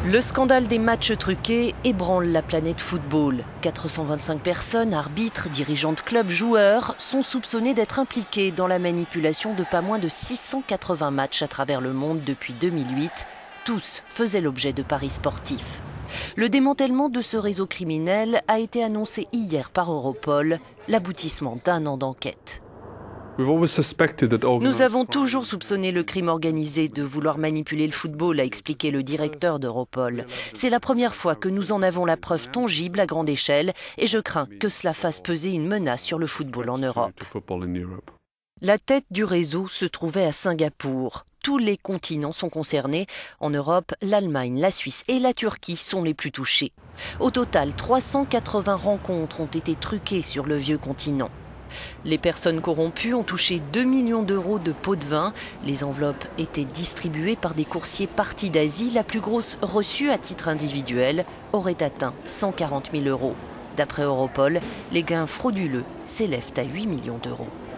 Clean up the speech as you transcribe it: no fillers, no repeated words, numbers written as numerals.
Le scandale des matchs truqués ébranle la planète football. 425 personnes, arbitres, dirigeants de clubs, joueurs, sont soupçonnés d'être impliqués dans la manipulation de pas moins de 680 matchs à travers le monde depuis 2008. Tous faisaient l'objet de paris sportifs. Le démantèlement de ce réseau criminel a été annoncé hier par Europol, l'aboutissement d'un an d'enquête. Nous avons toujours soupçonné le crime organisé de vouloir manipuler le football, a expliqué le directeur d'Europol. C'est la première fois que nous en avons la preuve tangible à grande échelle et je crains que cela fasse peser une menace sur le football en Europe. La tête du réseau se trouvait à Singapour. Tous les continents sont concernés. En Europe, l'Allemagne, la Suisse et la Turquie sont les plus touchés. Au total, 380 rencontres ont été truquées sur le vieux continent. Les personnes corrompues ont touché 2 millions d'euros de pots de vin. Les enveloppes étaient distribuées par des coursiers partis d'Asie. La plus grosse reçue à titre individuel aurait atteint 140 000 euros. D'après Europol, les gains frauduleux s'élèvent à 8 millions d'euros.